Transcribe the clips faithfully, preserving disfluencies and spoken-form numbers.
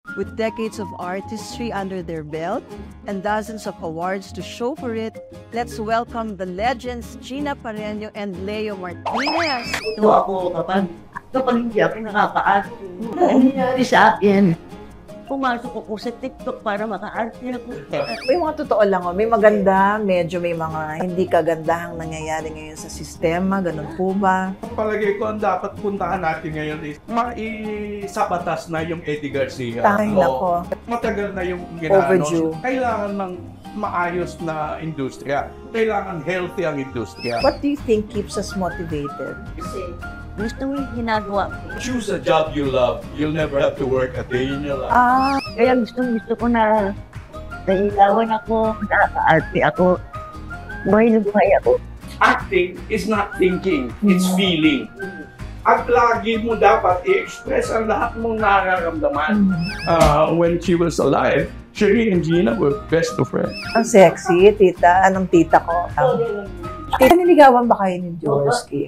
With decades of artistry under their belt and dozens of awards to show for it, let's welcome the legends Gina Pareño and Leo Martinez. Ito ako kapag, kapag hindi ako nakaka-arte, ano nangyari sa akin? Pumasok ako sa TikTok para maka-arte ako. May mga totoo lang, oh. May maganda, medyo may mga hindi kagandahang nangyayari ngayon sa sistema, ganun po ba? Palagay ko ang dapat puntahan natin ngayon is maisabatas na yung Eddie Garcia. Tanging nako. Matagal na yung ginano. Overdue. Kailangan ng maayos na industriya. Kailangan healthy ang industriya. What do you think keeps us motivated? Kasi gusto mo yung ginagawa. Choose a job you love. You'll never have to work a day in your life. Ah, Kaya gusto, gusto ko na nailawan ako, nakaka-arte ako. Buhay na buhay ako. Acting is not thinking, it's feeling. At lagi mo dapat i-express ang lahat mong nararamdaman. Uh, when she was alive, Sherry and Gina were best of friends. ang sexy, tita. Anong tita ko? Um, tita, niligawan ba kayo ni Jaworski?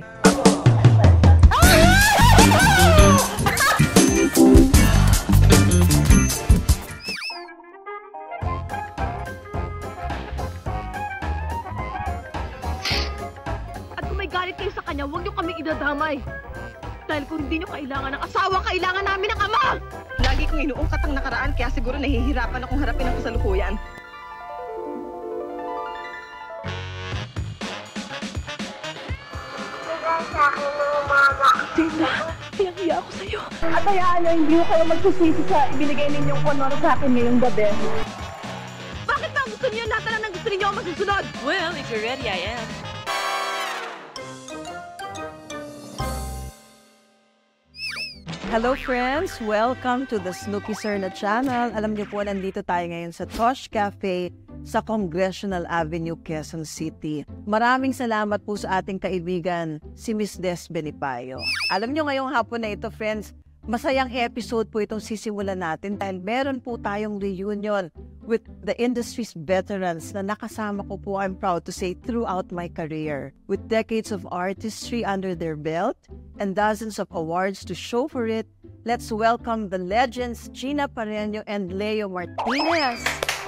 At kung may galit kayo sa kanya, huwag niyo kami idadamay. Dahil kung hindi niyo kailangan ng asawa, kailangan namin ng ama! Lagi kong inuungkat ang nakaraan, kaya siguro nahihirapan akong harapin ang kasalukuyan. Tina, hiyang-hiya ako sa'yo. At hayaan niyo, hindi ko kayo magsisisi sa ibinigay ninyong honor sa akin ngayong gabi. Bakit ba gusto niyo lahat na lang ng gusto ninyo ang masusunod? Well, if you're ready, I am. Hello friends! Welcome to the Snooki Serna channel. Alam niyo po, nandito tayo ngayon sa Tosh Cafe sa Congressional Avenue, Quezon City. Maraming salamat po sa ating kaibigan, si Miss Des Benipayo. Alam niyo ngayong hapon na ito, friends, masayang episode po itong sisimulan natin dahil meron po tayong reunion with the industry's veterans na nakasama ko po, I'm proud to say, throughout my career. With decades of artistry under their belt and dozens of awards to show for it, let's welcome the legends Gina Pareño and Leo Martinez.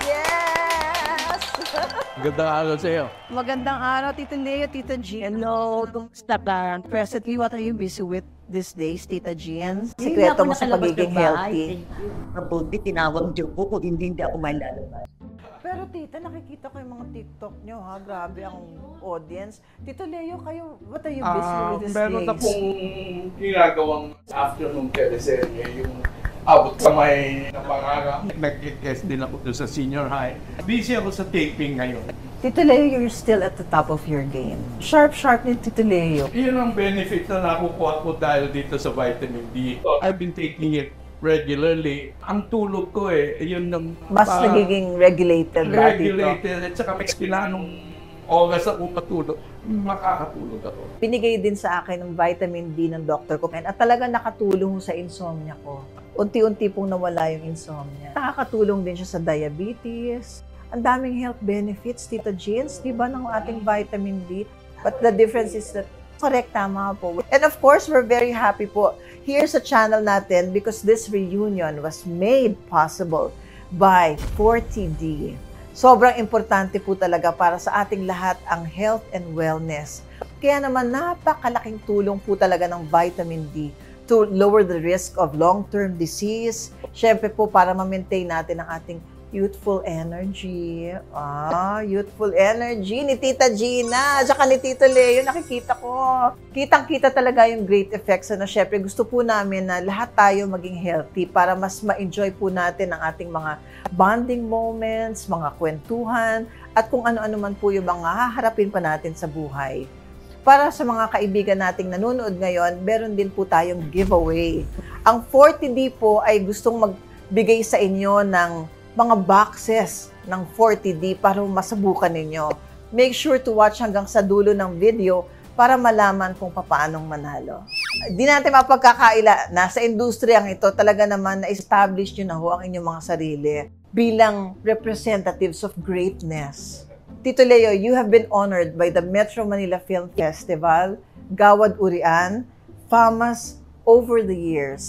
Yes! Gandang araw sa iyo. Magandang araw, Tita Leo, Tita Gina. Hello, kumusta ka? Presently, what are you busy with these days, Tita Gina? Sikreto mo sa pagiging healthy. Mabuti, tinawag niyo ko kung hindi, hindi ako may lalabas. Pero tita, nakikita ko yung mga TikTok nyo, ha? Grabe ang audience. Tito Leo, kayo, what are you busy Ah, with these meron na days? pong ginagawang afternoon teleserye, yung abot kamay na pangarap. Nag-guest din ako doon sa senior high. Busy ako sa taping ngayon. Tito Leo, you're still at the top of your game. Sharp, sharp ni Tito Leo. Yun ang benefit na nakukuha ko dahil dito sa vitamin D. I've been taking it regularly. Ang tulog ko eh, yun ng... Mas uh, nagiging regulated ba, Tito? regulated. At saka may pinanong oras ako matulog, makakatulog ako. Pinigay din sa akin ng vitamin D ng doctor ko. At talaga nakatulong sa insomnia ko. Unti-unti pong nawala yung insomnia. Nakakatulong din siya sa diabetes. Ang daming health benefits, Tita Jeans, di ba, ng ating vitamin D? But the difference is that, correct, tama po. And of course, we're very happy po here sa channel natin because this reunion was made possible by forty D. Sobrang importante po talaga para sa ating lahat ang health and wellness. Kaya naman napakalaking tulong po talaga ng vitamin D to lower the risk of long-term disease. Siyempre po para ma-maintain natin ang ating youthful energy. Ah, youthful energy ni Tita Gina. Tsaka ni Tito Leo, nakikita ko. Kitang-kita talaga yung great effects. Ano, syempre, gusto po namin na lahat tayo maging healthy para mas ma-enjoy po natin ang ating mga bonding moments, mga kwentuhan, at kung ano-ano man po yung mga haharapin pa natin sa buhay. Para sa mga kaibigan nating nanonood ngayon, meron din po tayong giveaway. Ang forty D po ay gustong magbigay sa inyo ng mga boxes ng forty D para masubukan ninyo. Make sure to watch hanggang sa dulo ng video para malaman kung paanong manalo. Di natin mapagkakaila, nasa industriyang ito, talaga naman na-establish nyo na ho ang inyong mga sarili bilang representatives of greatness. Tito Leo, you have been honored by the Metro Manila Film Festival, Gawad Urian, famous over the years.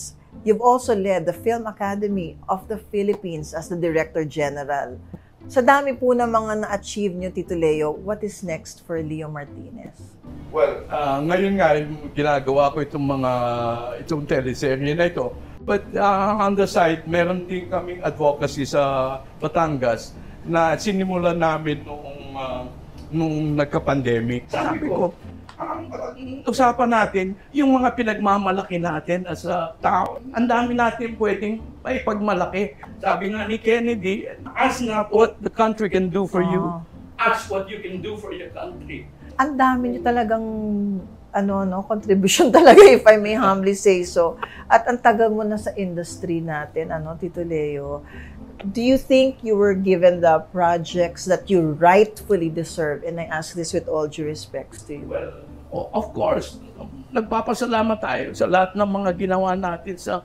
You've also led the Film Academy of the Philippines as the Director General. Sa dami po ng mga na-achieve niyo, Tito Leo, what is next for Leo Martinez? Well, uh, ngayon nga, ginagawa ko itong mga, itong teleserye na ito. But uh, on the side, meron din kaming advocacy sa Batangas na sinimulan namin noong, uh, nung nagka-pandemic. Sabi ko, ang usapan natin, yung mga pinagmamalaki natin as a tao, ang dami natin pwedeng ay pagmalaki. Sabi nga ni Kennedy, ask not what the country can do for you, ask what you can do for your country. Ang dami niyo talagang ano no contribution talaga, if I may humbly say so. At ang tagal mo na sa industry natin, ano Tito Leo. Do you think you were given the projects that you rightfully deserve? And I ask this with all due respect to you. Well, o- of course, nagpapasalamat tayo sa lahat ng mga ginawa natin sa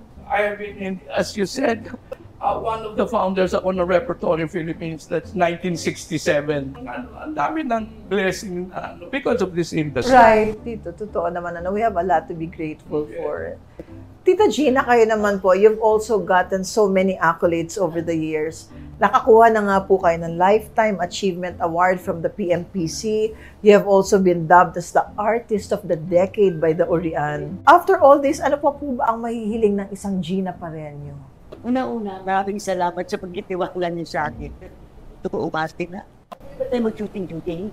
I have been, in, as you said, uh, one of the founders ako ng Repertory Philippines, that's nineteen sixty-seven. Ano, ang dami ng blessing ano, because of this industry. Right, Tito. Totoo naman. Ano, we have a lot to be grateful for. Tita Gina, kayo naman po, you've also gotten so many accolades over the years. Nakakuha na nga po kayo ng Lifetime Achievement Award from the P M P C. You have also been dubbed as the Artist of the Decade by the Orian. After all this, ano po po ba ang mahihiling ng isang Gina Pareño? Una-una, maraming salamat sa pagkitiwala niyo sa akin. Totoo kasi na. Ba't tayo mag-shooting-shooting?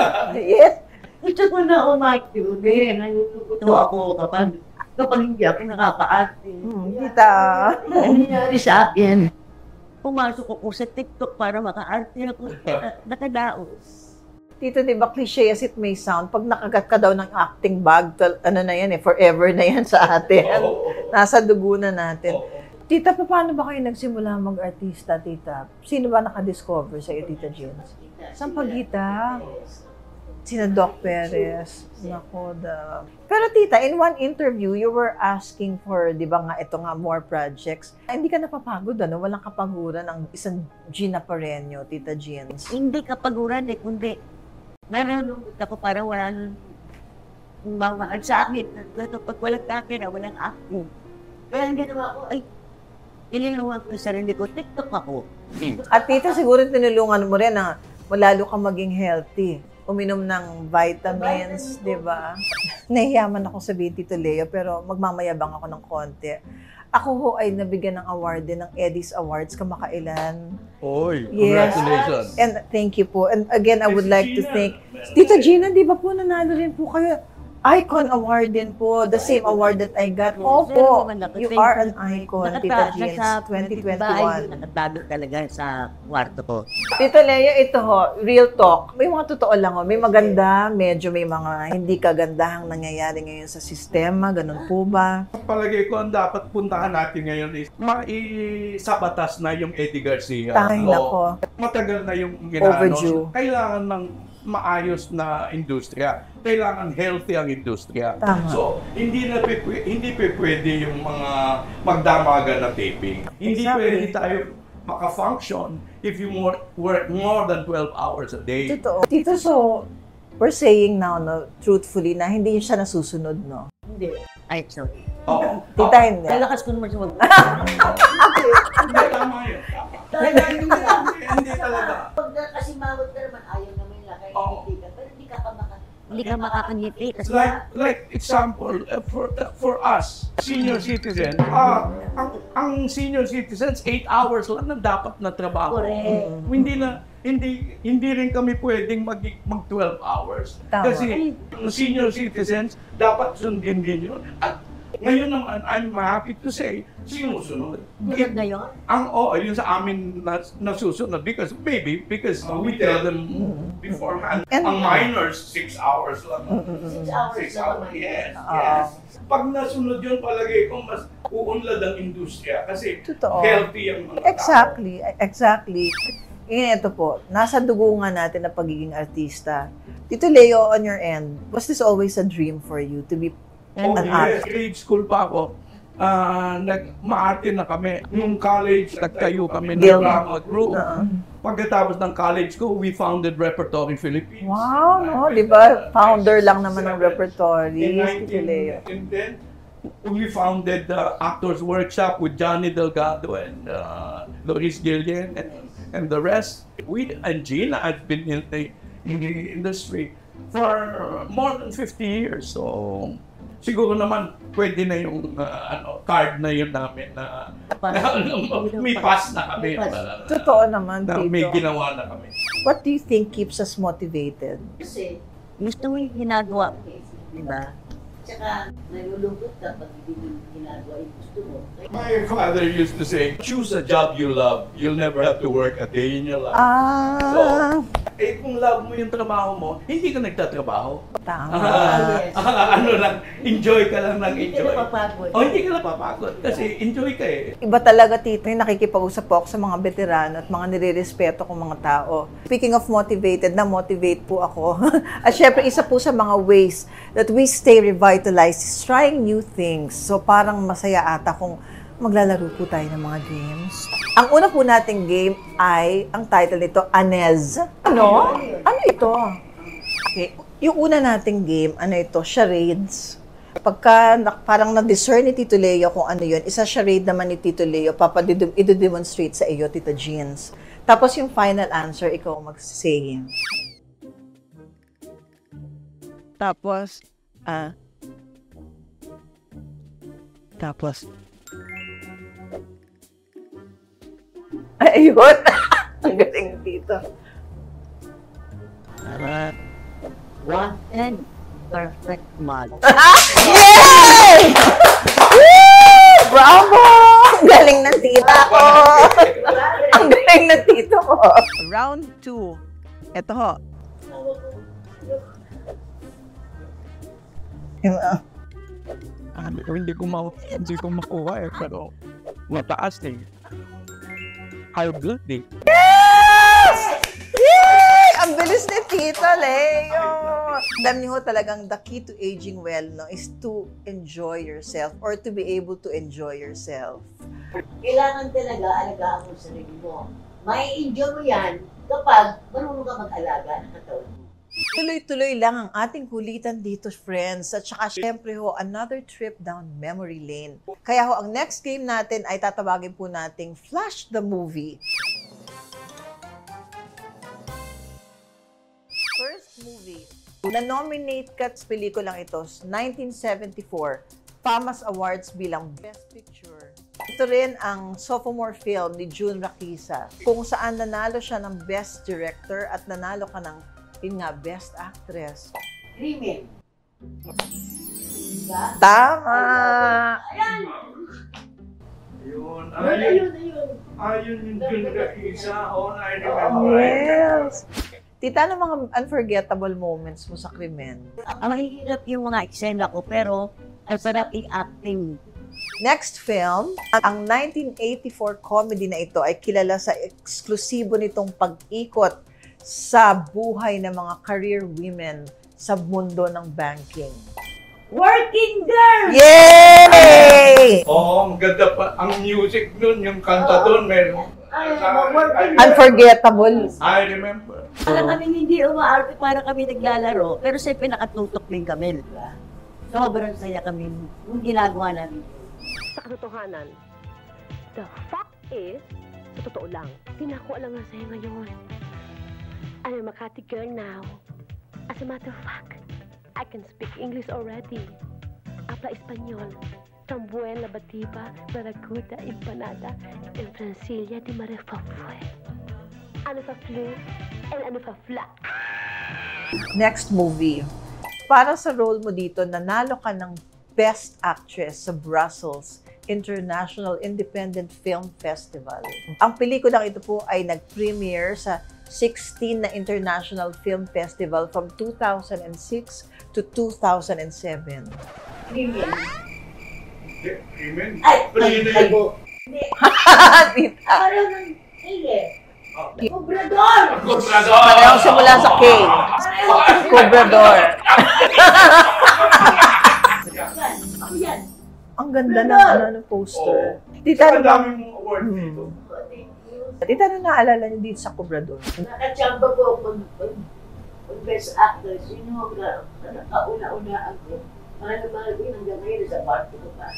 Yes? Gusto ko na umak-shoot eh. Nangituto ako kapag kapag hindi ako nakaka-arte. Hmm, tita. Ano nangyari sa akin? Pumasok ako sa TikTok para maka-arte ako. Nakadaos. Tito, di ba cliche as it may sound, pag nakagat ka daw ng acting bag, tal- ano na yan eh, forever na yan sa atin. Nasa dugo na natin. Tita, paano ba kayo nagsimula mag-artista, tita? Sino ba nakadiscover sa iyo, Tita Jeans? Saan pagita? Sina Doc Perez. Nako, da. Pero tita, in one interview, you were asking for, di ba nga, ito nga, more projects. Hindi ka napapagod, ano? Walang kapaguran ng isang Gina Pareño, Tita Jeans. Hindi kapaguran eh, kundi naralungkot ako para walang mawaan sa akin. Kapag walang camera, walang acting. Kaya ang ginawa ko, ay, inilawag ko sa sarili ko, TikTok ako. At tita, siguro tinulungan mo rin na malalo ka maging healthy. Uminom ng vitamins, di ba? Nahiyaman ako sabihin, Tito Leo, pero magmamayabang ako ng konti. Ako ho ay nabigyan ng award din ng Eddies Awards kamakailan. Oy, Yes. congratulations. And thank you po. And again, I would like to thank Tita Gina, di ba po nanalo rin po kayo? Icon Award din po. The same award that I got. Opo, you are an icon, Tita Jeans, twenty twenty-one. Nakatago talaga sa kwarto ko. Tito Leo, ito ho, real talk. May mga totoo lang ho. May maganda, medyo may mga hindi kagandahang nangyayari ngayon sa sistema. Ganun po ba? Palagay ko ang dapat puntahan natin ngayon is maisabatas na yung Eddie Garcia. Tayo Oo. nako. Matagal na yung ginaano. Overdue. Kailangan ng maayos na industriya. Kailangan healthy ang industriya. Tama. So, hindi na pe- hindi pe pwede yung mga magdamagan na taping. Hindi Exactly. pwede tayo maka-function if you more, work more than twelve hours a day. Totoo. Tito, so, we're saying now, no, truthfully, na hindi siya nasusunod, no? Hindi. Ay, sorry. Oo. Tita, hindi. Lalakas ko naman sa mag- Hindi, tama yun. Hindi, hindi, hindi talaga. Pag kasi mawag ka naman, ayaw naman nila. Kaya Oo. hindi ka. Pero hindi ka pa maka... Hindi ka makakangiti. Kasi Like, like example, uh, for for us, senior citizen, ah, ang, ang senior citizens, eight hours lang na dapat na trabaho. Correct. Hindi na, hindi hindi rin kami pwedeng mag, mag twelve hours. Tama. Kasi ang senior citizens, dapat sundin din yun. At ngayon naman, I'm happy to say, sinusunod. Tulad ngayon? Ang oo, yun sa amin na, nasusunod because maybe because uh, we tell them beforehand. And- ang minors, six hours lang. Six hours Six lang. hours, yes, Oo. yes. Pag nasunod yun, palagay ko mas uunlad ang industriya kasi Totoo. healthy ang mga tao. Exactly, exactly. Ngayon, ito po, nasa dugo nga natin na pagiging artista. Tito Leo, on your end, was this always a dream for you to be Oh, an yes, artist? grade school pa ako. Ah, nag-maarte na kami. Nung college, nagtayo kami ng Guild. drama group. Oo. Pagkatapos ng college ko, we founded Repertory Philippines. Wow, no, di ba? Founder lang naman ng In repertory, Tito nineteen Leo. and then, we founded the Actors Workshop with Johnny Delgado and uh, Loris Gillian and, and the rest. We and Gina had been in the, in the industry for more than fifty years. So siguro naman pwede na yung uh, ano, card na yun namin na, na may pass na kami. Uh, Totoo naman, na Tito. may ginawa na kami. What do you think keeps us motivated? Kasi gusto mo yung ginagawa mo, di ba? Tsaka nalulungkot ka pag hindi mo ginagawa yung gusto mo. My father used to say, choose a job you love, you'll never have to work a day in your life. Ah, So, eh kung love mo yung trabaho mo, hindi ka nagtatrabaho. tama. Ah, yes. ah, ano lang, enjoy ka lang ng Hindi ka enjoy. napapagod. O hindi ka napapagod kasi enjoy ka eh. Iba talaga, Tito, yung nakikipag-usap po ako sa mga veterano at mga nire-respeto kong mga tao. Speaking of motivated, na-motivate po ako. At syempre, isa po sa mga ways that we stay revitalized is trying new things. So parang masaya ata kung maglalaro po tayo ng mga games. Ang una po nating game ay, ang title nito, Anez. Ano? Ano ito? Okay. Yung una nating game, ano ito? Charades. Pagka na, parang na-discern ni Tito Leo kung ano yun, isa charade naman ni Tito Leo, papadidemonstrate sa iyo, Tita Jeans. Tapos yung final answer, ikaw mag-say. Tapos, ah, tapos, Ay, ayun. Ang galing dito. para, One and perfect match. Yay! Woo! Bravo! Ang galing ng tita ko. Ang galing ng tito ko. round two. Ito ho. Yung, ah, Ah, hindi ko ma hindi ko makuha eh, pero mataas eh. High blood eh. Yes! Yay! Ang bilis ni Tito Leo. Alam niyo ho talagang the key to aging well no, is to enjoy yourself or to be able to enjoy yourself. Kailangan talaga alagaan mo sa sarili mo. May enjoy mo yan kapag marunong ka mag-alaga ng katawan mo. Tuloy-tuloy lang ang ating kulitan dito, friends. At saka, syempre ho, another trip down memory lane. Kaya ho, ang next game natin ay tatawagin po nating Flash the Movie. First movie. Na-nominate ka sa pelikulang ito, nineteen seventy-four, FAMAS Awards bilang Best Picture. Ito rin ang sophomore film ni June Raquisa, kung saan nanalo siya ng Best Director at nanalo ka ng yun nga, Best Actress. Krimen. Diba? Tama! Ayan! Ayun, Ayun, ayun, ayun, ayun. ayun yung June Raquisa. Oh, I remember. Yes! Tita, ano mga unforgettable moments mo sa krimen? Ang mahihirap yung mga eksena ko, pero ang sarap i-acting. Next film, ang nineteen eighty-four comedy na ito ay kilala sa eksklusibo nitong pag-ikot sa buhay ng mga career women sa mundo ng banking. Working girl! Yay! Oo, ang ganda pa. Ang music nun, yung kanta dun, meron. Ay, working Unforgettable. I remember. Para kami hindi umaarte, para kami naglalaro, pero siyempre nakatutok din kami, di ba? Sobrang saya kami yung ginagawa namin. Sa katotohanan, the fact is, sa totoo lang, di na ako alam nga sa'yo ngayon. I'm a Makati girl now. As a matter of fact, I can speak English already. Habla Español. Tan buena batiba, barakuda, empanada, en Francilia de Marefafue. Ano fa flu, and ano fa fla. Next movie. Para sa role mo dito, nanalo ka ng Best Actress sa Brussels International Independent Film Festival. Ang pelikulang ito po ay nag-premiere sa sixteen na International Film Festival from two thousand six to two thousand seven. Krimen. Amen. Ay, ay, ay. Tita, Parang ng hindi. Obrador! Comprador! parehong simula sa K. Cobrador. Yan, ako yan. Ang ganda ng ano, ng poster. Tita, Ang ano ba? dami mong award dito. Tita, ano naalala niyo dito sa Cobrador? Nakachamba ko kung, kung, kung best actress, sino ang nakauna-una ako. Mahal na mahal ko yun hanggang ngayon sa party ko pa.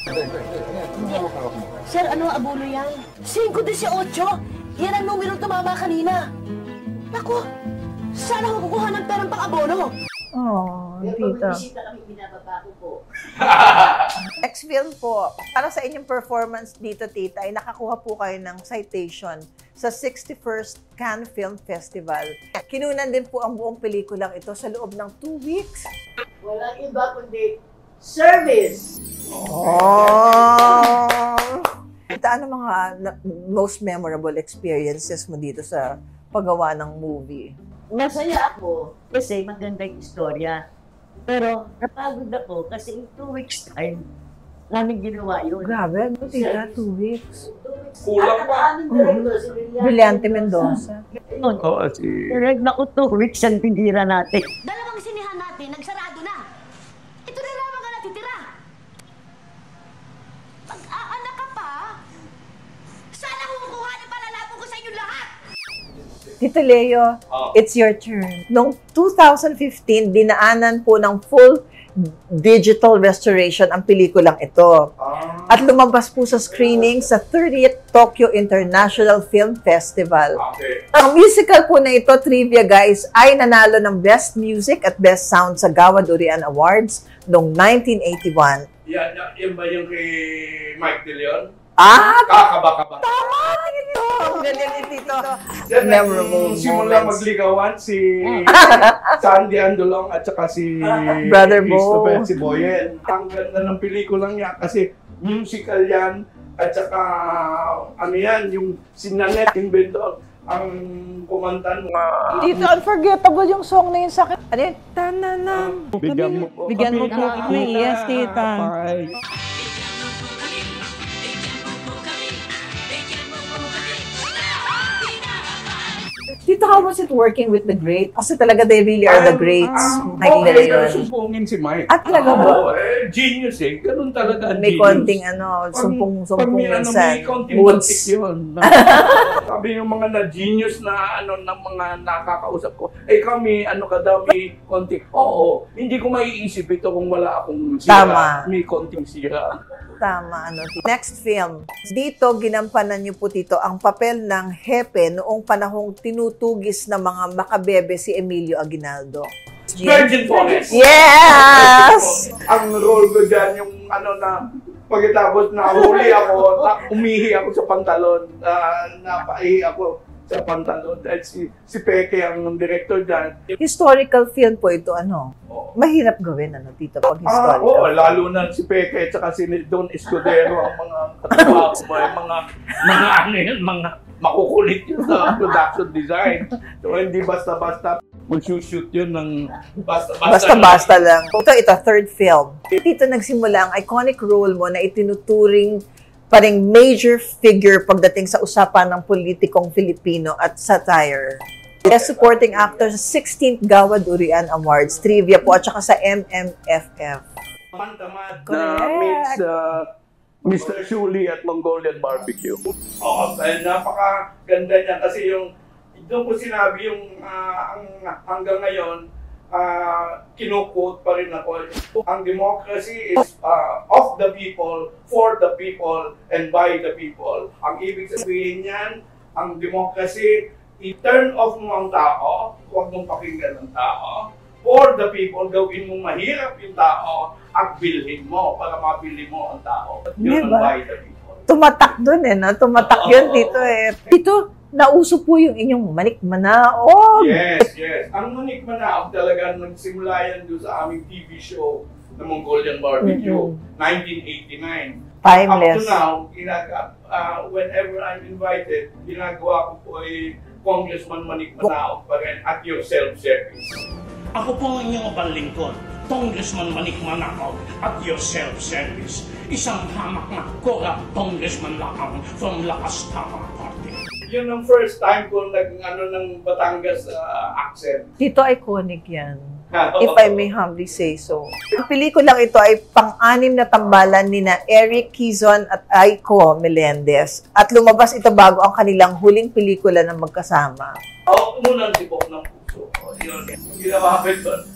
Sir, ano ang abulo yan? five eighteen! Yan ang numero tumama kanina. Naku, saan ako kukuha ng perang pang-abono? Oh, Kaya pag tita. may bisita kami, binababa ko po. Next film po, para sa inyong performance dito, tita, ay nakakuha po kayo ng citation sa sixty-first Cannes Film Festival. Kinunan din po ang buong pelikulang ito sa loob ng two weeks. Walang iba kundi service! Oh! Tita, ano mga na- most memorable experiences mo dito sa paggawa ng movie? Masaya ako kasi maganda yung istorya. Pero napagod ako kasi in two weeks time, namin ginawa yun. Grabe, ano tita? Two weeks. Kulang pa. Brillante Mendoza. Yun. Oo, si... Pero naku, two weeks ang tindira natin. Dalawang sinihan natin, nagsarado na. Ito na lamang ang natitira. Pag-aanak ka pa, sana kumukuha ng palalabog ko sa inyo lahat. Tito Leo, Oh. it's your turn. Noong two thousand fifteen, dinaanan po ng full digital restoration ang pelikulang ito. Ah, At lumabas po sa screening sa thirtieth Tokyo International Film Festival. okay. Ang musical po na ito, trivia guys, ay nanalo ng Best Music at Best Sound sa Gawad Urian Awards noong nineteen eighty-one. Yan, yan, yan ba yung kay Mike De Leon? Ah, Kakaba-kaba. tama! Ito! Ang galing ni Tito. Yan, Memorable simula moments. magligawan si Sandy Andolong at saka si Brother Bo. Christopher, si Boyen. Ang ganda ng pelikulang yan kasi musical yan at saka ano yan, yung si Nanette Inventor ang kumantan mga... Tito, unforgettable yung song na yun sa akin. Ano yun? Tananam. Bigyan mo po Bigyan mo kami po ng kami. Yes, tita. Bye. Tito, how was it working with the great? Kasi talaga they really are the greats. Mike De Okay, Leon. sumpungin si Mike. At talaga ba? Oo, eh, genius eh. Ganun talaga ang May genius. konting ano, Pag- sumpong-sumpong pag may ano, minsan. may konting Moods. batik yun. Sabi yung mga na-genius na ano ng mga nakakausap ko, eh kami, ano ka daw, may konting, oo, hindi ko maiisip ito kung wala akong sira. Tama. May konting sira. Tama, ano. Tito. Next film. Dito, ginampanan niyo po dito ang papel ng hepe noong panahong tinutugis ng mga makabebe si Emilio Aguinaldo. Virgin Forest. Yes! Ang role ko dyan, yung ano na, pagkatapos na huli ako, na, umihi ako sa pantalon, uh, napaihi ako sa pantalon. Dahil si, si Peke ang director dyan. Historical film po ito, ano? Oh. Mahirap gawin, ano, Tito, pag Ah, historical. oo, lalo na si Peke at saka si Don Escudero, ang mga katawa ko ba, yung mga, mga ano yun, mga makukulit yun sa production design. So, hindi basta-basta mag-shoot yun ng basta-basta. Basta-basta lang. Ito, ito, third film. Dito nagsimula ang iconic role mo na itinuturing parang major figure pagdating sa usapan ng politikong Filipino at satire. Best Supporting Actor sa sixteenth Gawad Urian Awards, trivia po, at saka sa M M F F. Pantamad na Correct. meets uh, Mister Shuli at Mongolian Barbecue. Oo, dahil napakaganda niya kasi yung doon ko sinabi yung ah, ang, hanggang ngayon, uh, kinuquote pa rin ako. Ang democracy is uh, of the people, for the people, and by the people. Ang ibig sabihin niyan, ang democracy, i-turn off mo ang tao, huwag mong pakinggan ang tao. For the people, gawin mong mahirap yung tao at bilhin mo para mabili mo ang tao. Yun ang Diba? by the people. Tumatak dun eh, no? Tumatak yun Oo. dito eh. Dito, nauso po yung inyong manikmanaog. Yes, yes. Ang Manik Manaog talaga nagsimula yan doon sa aming T V show na Mongolian Barbecue, Mhm. nineteen eighty-nine. Timeless. Up to now, ginag- uh, whenever I'm invited, ginagawa ko po ay Congressman Manik Manaog pa rin at your self-service. Ako po ang inyong balingkod, Congressman Manik Manaog at your self-service. Isang hamak na corrupt congressman lang from Lakas Tama Party. Yun ang first time ko nag ano ng Batangas uh, accent. Dito, iconic yan. If I may humbly say so. Ang pelikulang ito ay pang-anim na tambalan ni na Eric Quezon at Aiko Melendez. At lumabas ito bago ang kanilang huling pelikula na magkasama. Ako muna ang tibok ng puso. O, yun. Ginawa ko ito.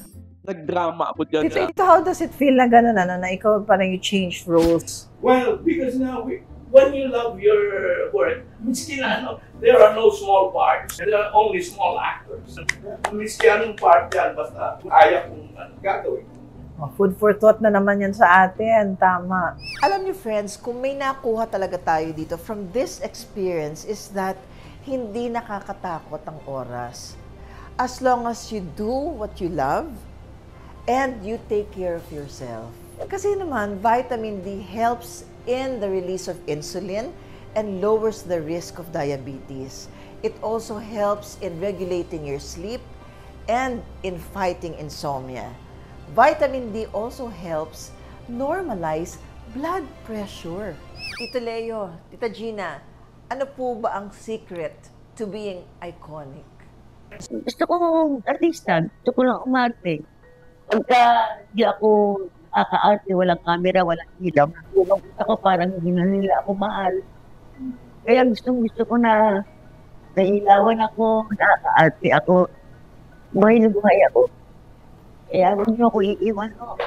nagdrama ako dyan. Tito, ito, how does it feel na gano'n, ano, na ikaw parang you changed roles? Well, because now, we, when you love your work, miski na ano, there are no small parts. There are only small actors. Miski anong part yan, basta kaya kong ano, gagawin. Oh, food for thought na naman yan sa atin. Tama. Alam niyo, friends, kung may nakuha talaga tayo dito from this experience is that hindi nakakatakot ang oras. As long as you do what you love and you take care of yourself. Kasi naman, vitamin D helps in the release of insulin and lowers the risk of diabetes. It also helps in regulating your sleep and in fighting insomnia. Vitamin D also helps normalize blood pressure. Tito Leo, Tita Gina, ano po ba ang secret to being iconic? Gusto ko artista, gusto ko lang umarte. Pagka di ako kaka-arte, walang camera, walang ilaw, gusto ko parang hindi na nila ako mahal. Kaya gustong gusto ko na nailawan ako, nakaka-arte ako, buhay na buhay ako. Kaya huwag niyo ako iiwan ko.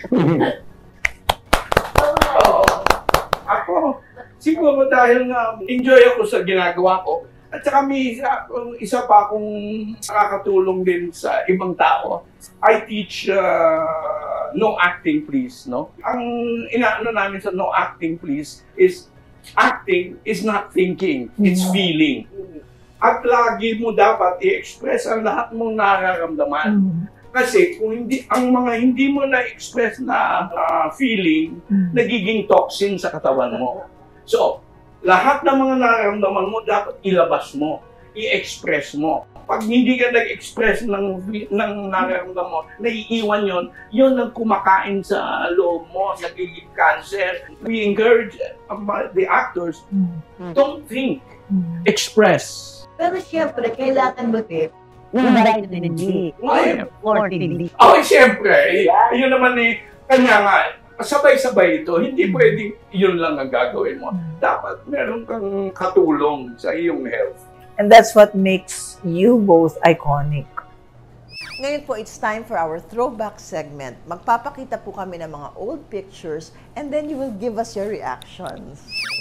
Oo. Ako, siguro dahil nga enjoy ako sa ginagawa ko. At saka may isa, isa pa akong nakakatulong din sa ibang tao. I teach uh, no acting please, no? Ang inaano namin sa no acting please is acting is not thinking, it's feeling. At lagi mo dapat i-express ang lahat mong nararamdaman. Kasi kung hindi ang mga hindi mo na-express na uh, feeling, mm. nagiging toxin sa katawan mo. So, lahat ng mga nararamdaman mo dapat ilabas mo, i-express mo. Pag hindi ka nag-express ng ng nararamdaman mo, naiiwan 'yon, 'yon ang kumakain sa loob mo, nagiging cancer. We encourage the actors, mm. don't think, mm. express. Pero siyempre, kailangan mo din ng vitamin D. Ay, fourteen D. Oh, siyempre. Eh, yun naman eh, kanya nga, sabay-sabay ito. Hindi pwedeng yun lang ang gagawin mo. Dapat meron kang katulong sa iyong health. And that's what makes you both iconic. Ngayon po, it's time for our throwback segment. Magpapakita po kami ng mga old pictures and then you will give us your reactions.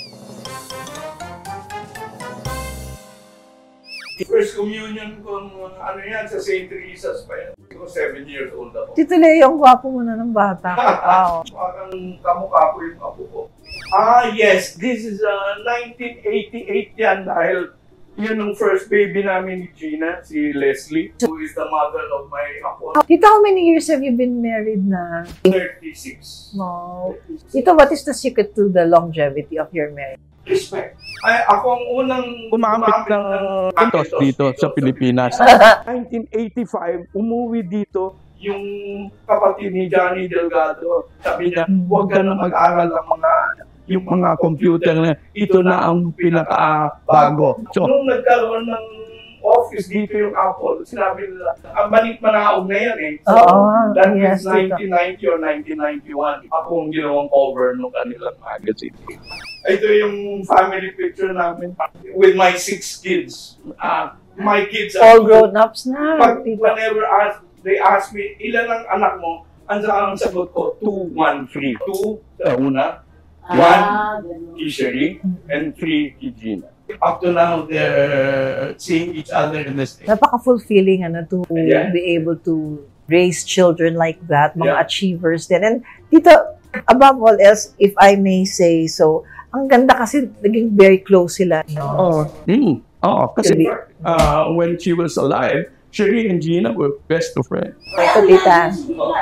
First communion ko, ano yan, sa Saint Teresa's pa yan. Ako seven years old ako. Tito Leo, ang gwapo mo na ng bata. Wow. Parang kamukha ko yung apo ko. Ah, yes. This is uh, nineteen eighty-eight yan dahil yun ang first baby namin ni Gina, si Leslie, who is the mother of my apo. Tito, how many years have you been married na? thirty-six. Wow. Tito, what is the secret to the longevity of your marriage? Respect. Ay, ako ang unang Gumamit ng Pintos dito sa Pilipinas. nineteen eighty-five, umuwi dito yung kapatid ni Johnny Delgado. Sabi niya, huwag ka na mag-aral ng mga yung mga computer na ito na ang pinaka-bago. So, nung nagkaroon ng office dito yung Apple, sinabi nila, ang malit-manaog na yan eh. So, oh, that yes, is nineteen ninety or nineteen ninety-one. Ako ang ginawang cover ng kanilang magazine. Ito yung family picture namin with my six kids. Uh, my kids are all grown-ups na. Pag, whenever ask, they ask me, ilan ang anak mo? Ang ang sagot ko, two, one, three. Two, sa una. One, kay Sherry, and three, kay Gina. Up to now, they're seeing each other in the state. Napaka-fulfilling ano, to yeah. be able to raise children like that, mga yeah. achievers din. And dito, above all else, if I may say so, ang ganda kasi naging very close sila. No? Oh, mm. oh kasi uh, when she was alive, Sherry and Gina were best of friends. Ito, tita.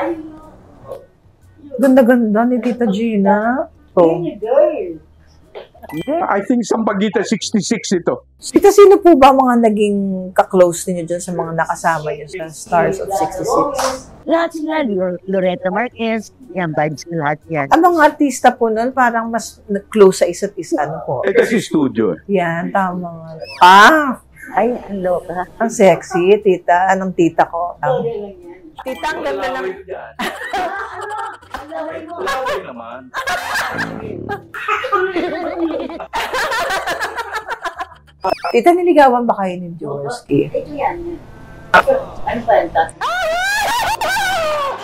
Ganda-ganda ni Tita Gina. Oh. Yeah, I think Sampaguita sixty-six ito. Tita, sino po ba mga naging ka-close niyo dyan sa mga nakasama niyo sa Stars of sixty-six? Lahat sila, Loretta Marquez, yan, vibes lahat yan. Ang mga artista po nun, parang mas close sa isa't isa, ano po? Eh, kasi studio. Yan, tama. Ah! Ay, ang loka. Ang sexy, tita. Anong tita ko? Um, tita, ang ganda lang. Ang laway naman. Tita, niligawan ba kayo ni Jaworski? Ito yan. Ano pa yan?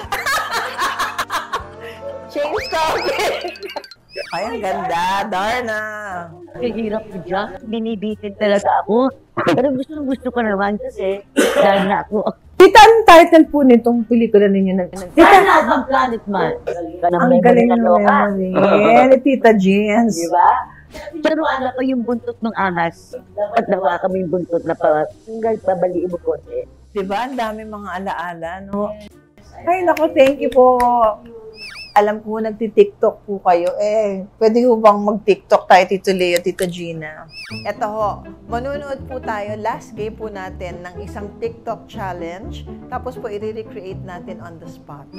Ice coffee! Ay, ang ganda, Darna. Kahirap ko dyan. Binibitin talaga ako. Pero gusto gusto ko naman kasi dahil na ako. Tita, ang title po nitong pelikula ninyo na... Tita, ang Planet Man. Ang galing ng memory. Ni Tita Jeans. Diba? Pero anak ko yung buntot ng ahas. Dapat nawa kami yung buntot na pa. Hanggang pabaliin mo konti. Diba? Ang dami mga alaala, no? Ay, naku, thank you po. Alam ko, nagti-TikTok po kayo. Eh, pwede ho bang mag-TikTok tayo, Tito Leo, Tita Gina? Eto ho, manunood po tayo. Last game po natin ng isang TikTok challenge. Tapos po, i-recreate natin on the spot.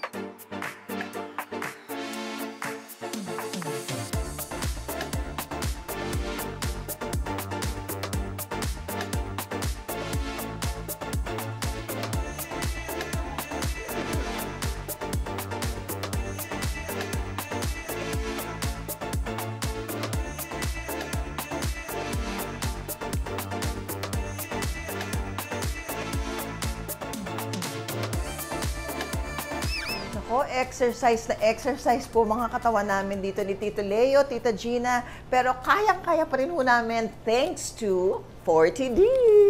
Ako, exercise na exercise po mga katawan namin dito ni Tito Leo, Tita Gina. Pero kayang-kaya pa rin po namin thanks to forty D.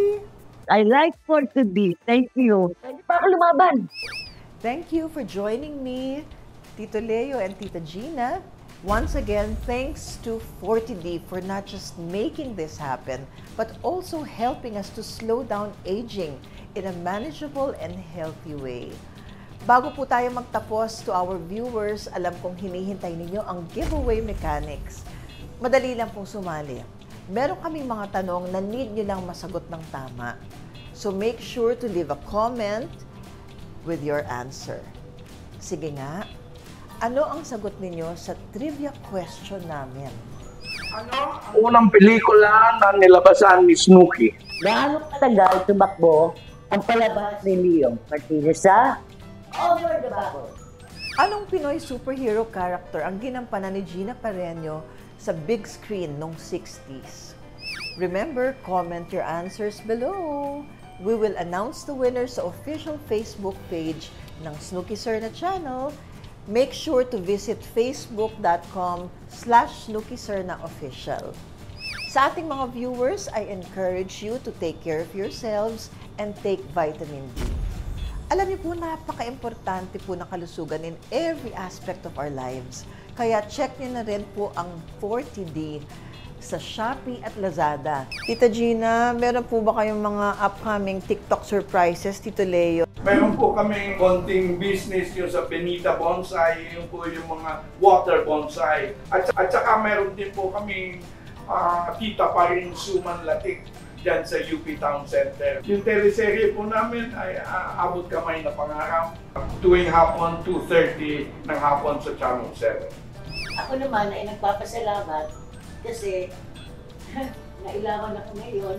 I like forty D. Thank you. Pwede pa ako lumaban. Thank you for joining me, Tito Leo and Tita Gina. Once again, thanks to forty D for not just making this happen, but also helping us to slow down aging in a manageable and healthy way. Bago po tayo magtapos, to our viewers, alam kong hinihintay ninyo ang giveaway mechanics. Madali lang pong sumali. Meron kaming mga tanong na need nyo lang masagot ng tama. So make sure to leave a comment with your answer. Sige nga, ano ang sagot ninyo sa trivia question namin? Ano ang unang pelikula na nilabasan ni Snooki? Gaano katagal tumakbo ang palabas ni Leo Martinez sa Over the Barrel? Anong Pinoy superhero character ang ginampanan ni Gina Pareño sa big screen noong sixties? Remember, comment your answers below. We will announce the winners sa official Facebook page ng Snooki Serna channel. Make sure to visit facebook.com slash Snooki Serna official. Sa ating mga viewers, I encourage you to take care of yourselves and take vitamin D. Alam niyo po, napaka-importante po ng kalusugan in every aspect of our lives. Kaya check niyo na rin po ang forty D sa Shopee at Lazada. Tita Gina, meron po ba kayong mga upcoming TikTok surprises, Tito Leo? Meron po kami konting business yung sa Benita Bonsai, yung po yung mga water bonsai. At, at saka meron din po kami uh, Tita pa rin Suman Latik dyan sa U P Town Center. Yung teleserye po namin ay uh, Abot Kamay na Pangarap tuwing hapon, two thirty ng hapon sa Channel seven. Ako naman ay nagpapasalamat kasi nailangan ako ngayon.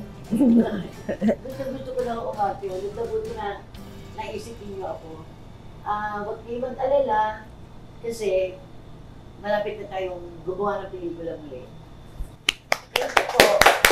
gusto, gusto ko lang umati. Gusto na naisipin niyo ako. Uh, huwag kayo mag-alala kasi malapit na tayong gumawa ng pelikula muli. Thank you po.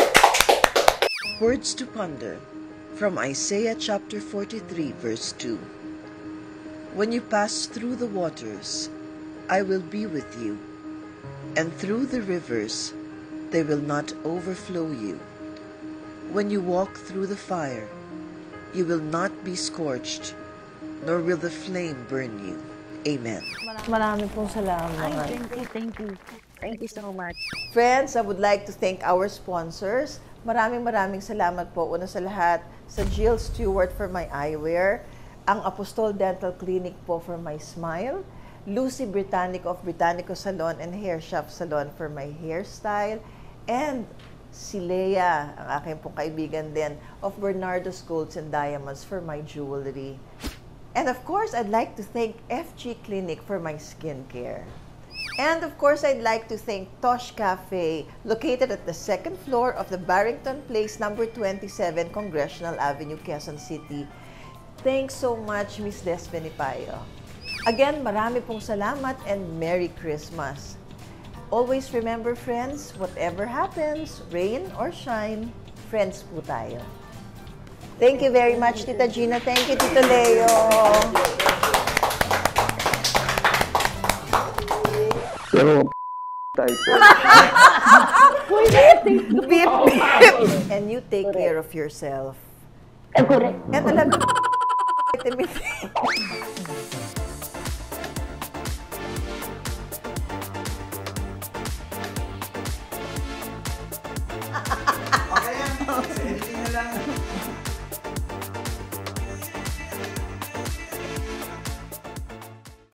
Words to ponder from Isaiah chapter forty-three verse two. When you pass through the waters, I will be with you, and through the rivers, they will not overflow you. When you walk through the fire, you will not be scorched, nor will the flame burn you. Amen. Marami pong salamat. Ay, thank you, thank you. Thank you so much. Friends, I would like to thank our sponsors. Maraming maraming salamat po. Una sa lahat, sa Jill Stewart for my eyewear, ang Apostol Dental Clinic po for my smile, Lucy Britannic of Britannico Salon and Hair Shop Salon for my hairstyle, and si Leia, ang aking pong kaibigan din, of Bernardo's Golds and Diamonds for my jewelry. And of course, I'd like to thank F G Clinic for my skincare. And of course, I'd like to thank Tosh Cafe, located at the second floor of the Barrington Place, number twenty-seven, Congressional Avenue, Quezon City. Thanks so much, Miss Despiny Payo. Again, marami pong salamat and Merry Christmas. Always remember, friends, whatever happens, rain or shine, friends po tayo. Thank you very much, Tita Gina. Thank you, Tito Leo. Pero, type. Beep, beep. And you take care of yourself. Correct. Kaya talaga, vitamin D. Okay yan. Sa editing na lang.